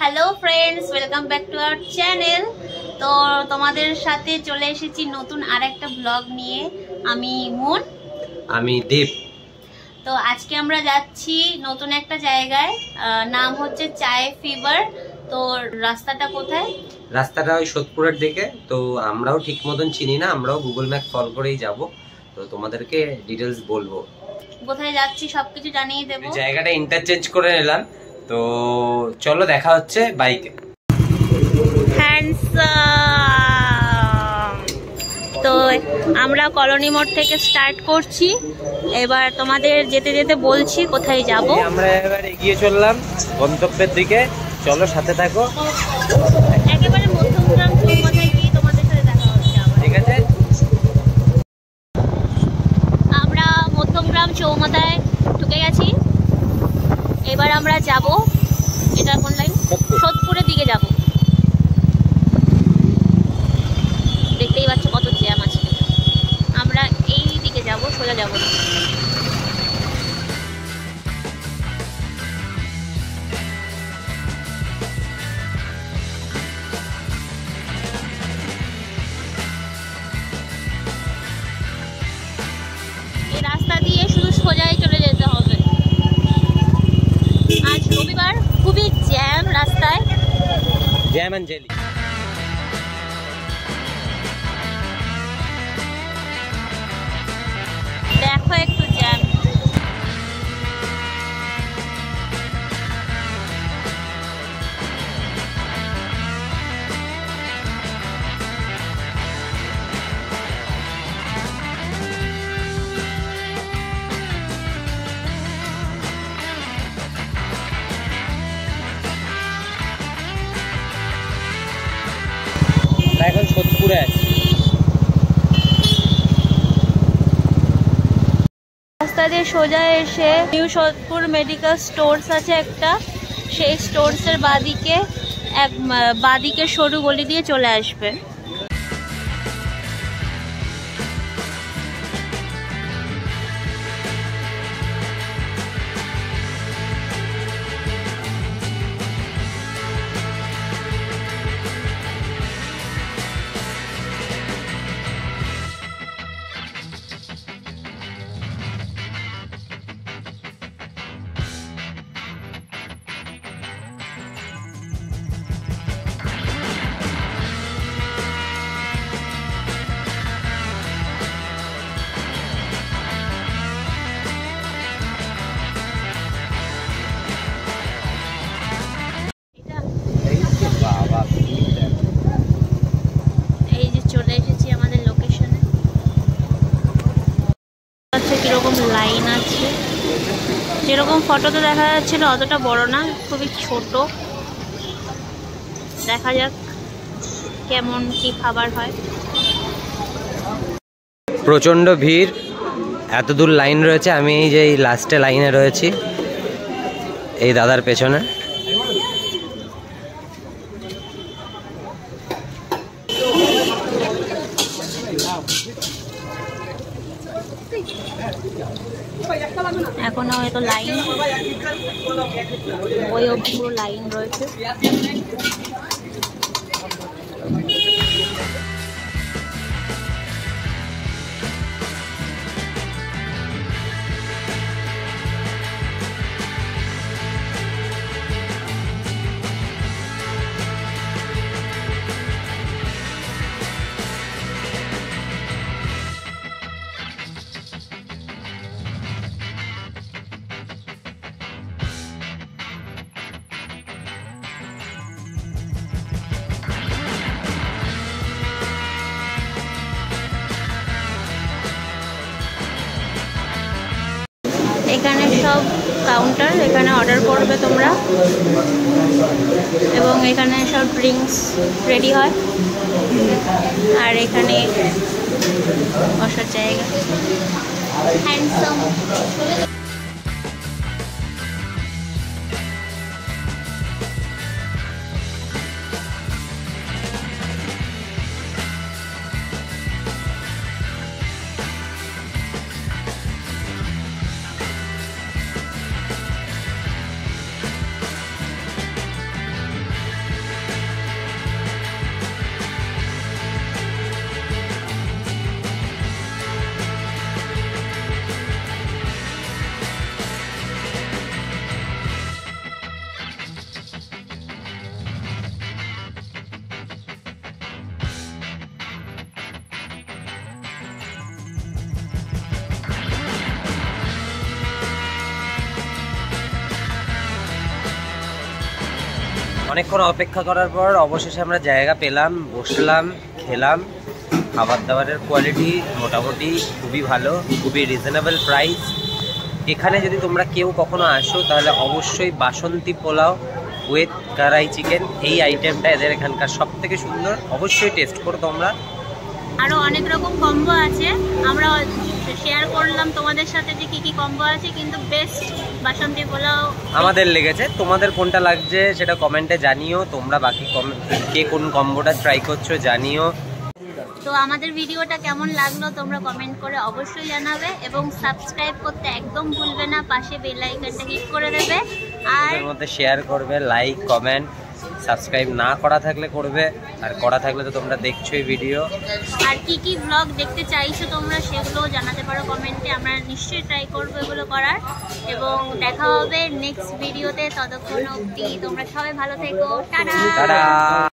Hello friends, welcome back to our channel. তো তোমাদের সাথে চলে এসেছি নতুন আরেকটা ব্লগ নিয়ে। আমি মন, আমি দীপ। তো আজকে আমরা যাচ্ছি নতুন একটা জায়গায়, নাম হচ্ছে চায় ফিভার। তো রাস্তাটা কোথায়? রাস্তাটা ওই সোদপুরের দিকে। তো আমরাও ঠিক মতন চিনি না, আমরাও গুগল ম্যাপ ফলো করেই যাব। তো তোমাদেরকে ডিটেলস বলবো, কোথায় যাচ্ছি সবকিছু জানিয়ে দেবো। জায়গাটা ইন্টারচেঞ্জ করে নিলাম। তো চলো দেখা হচ্ছে বাইকে। তো আমরা কলোনি মোড় থেকে স্টার্ট করছি। এবার তোমাদের যেতে যেতে বলছি কোথায় যাব। আমরা এবার এগিয়ে চললাম গন্তব্যের দিকে, চলো সাথে থাকো। একেবারে মধ্যমগ্রাম চৌমাথায় গিয়ে তোমাদের সাথে দেখা হচ্ছে আবার, ঠিক আছে? আমরা মধ্যমগ্রাম চৌমাথায় ঢুকে গেছি। এবার আমরা যাব, এটা কোন লাইন? সোদপুরের দিকে যাব। দেখতেই পাচ্ছ কত জ্যাম আছে। আমরা এই দিকে যাব, সোজা যাব না। এই রাস্তা দিয়ে শুধু সোজাই চলে যেতে হবে। আজ রবিবার, খুবই জ্যাম রাস্তায়। Jam and jelly. দেখো একটু জ্যাম। এখন সোদপুরে আছি। রাস্তা দিয়ে সোজা এসে নিউ সোদপুর মেডিকেল স্টোরস আছে একটা, সেই স্টোরসের বাদিকে সরু গলি দিয়ে চলে আসবে। এই যে চলে এসেছি আমাদের লোকেশনে। কিরকম লাইন আছে, যেরকম ফটোতে দেখা যাচ্ছিল অতটা বড় না, খুবই ছোট। দেখা যাক কেমন কি খাবার হয়। প্রচন্ড ভিড়, এত দূর লাইন রয়েছে। আমি এই যে এই লাস্টে লাইনে রয়েছি, এই দাদার পেছনে। এখনো হয়তো লাইন, ওই অবধি পুরো লাইন রয়েছে। এখানে সব কাউন্টার, এখানে অর্ডার করবে তোমরা, এবং এখানে সব ড্রিঙ্কস রেডি হয়। আর এখানে বসার জায়গা, হ্যান্ডসাম। অনেকক্ষণ অপেক্ষা করার পর অবশেষে আমরা জায়গা পেলাম, বসলাম, খেলাম। খাবার দাবারের কোয়ালিটি মোটামুটি খুবই ভালো, খুবই রিজনেবল প্রাইস। এখানে যদি তোমরা কেউ কখনো আসো তাহলে অবশ্যই বাসন্তী পোলাও উইথ কড়াই চিকেন, এই আইটেমটা এদের এখানকার সব থেকে সুন্দর, অবশ্যই টেস্ট করো তোমরা। আরো অনেক রকম কম্বো আছে, আমরা শেয়ার করলাম তোমাদের সাথে যে কি কি কম্বো আছে, কিন্তু বেস্ট বাসন্তী পোলাও আমাদের লেগেছে। তোমাদের কোনটা লাগছে সেটা কমেন্টে জানিও। তোমরা বাকি কে কোন কম্বোটা ট্রাই করছো জানিও। তো আমাদের ভিডিওটা কেমন লাগলো তোমরা কমেন্ট করে অবশ্যই জানাবে, এবং সাবস্ক্রাইব করতে একদম ভুলবে না, পাশে বেল আইকনটা ক্লিক করে দেবে, আর এর মধ্যে শেয়ার করবে, লাইক কমেন্ট। সাবস্ক্রাইব না করা থাকলে করবে, আর করা থাকলে তো তোমরা দেখছোই ভিডিও। আর কি কি ব্লগ দেখতে চাইছো তোমরা সেগুলোও জানাতে পারো কমেন্টে, আমরা নিশ্চয়ই ট্রাই করবো এগুলো করার। এবং দেখা হবে নেক্সট ভিডিওতে, ততক্ষণ অবধি তোমরা সবাই ভালো থেকো, টাটা।